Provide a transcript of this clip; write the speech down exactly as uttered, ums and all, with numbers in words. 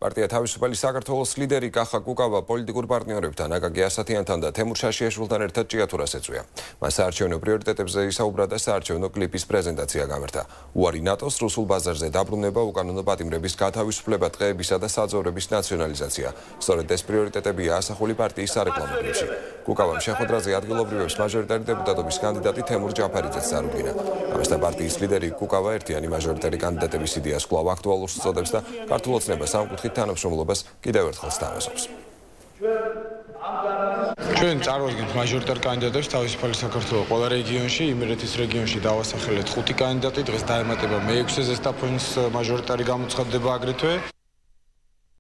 პარტია თავისუფალი საქართველოს ლიდერი კახა კუკავა პოლიტიკურ პარტნიორებთან აკაკი ასათიანთან და თემურ შაშიაშვილთან ერთად ჭიათურას ეწვია. მას საარჩევნო პრიორიტეტებზე ისაუბრა და საარჩევნო კლიპის პრეზენტაცია გამართა. უარი ნატოს, რუსულ ბაზარზე დაბრუნება, უკანონო პატიმრების გათავისუფლება, ტყეებისა და საძოვრების ნაციონალიზაცია. სწორედ ეს პრიორიტეტებია ასახული პარტიის სარეკლამო კლიპში. კუკავამ შეხვედრაზე ადგილობრივებს მაჟორიტარი დეპუტატობის კანდიდატი თემურ ჯაფარიძეც წარუდგინა. ამასთან პარტიის ლიდერი კუკავა ერთიანი მაჟორიტარი კანდიდატების იდეას კვლავ აქტუალურს წოდებს და ქართულ ოცნებას სამკუთხით თანამშრომლობას კიდევ ერთხელ სთავაზობს. ჩვენ წარვადგენთ მაჟორიტარ კანდიდატებს თავისუფალი საქართველოს ყველა რეგიონში, იმერეთის რეგიონში დავასახელეთ ხუთი კანდიდატი, დღეს დაემატება მეექვსე ზესტაფონის მაჟორიტარი გამოცხადდება აგრეთვე.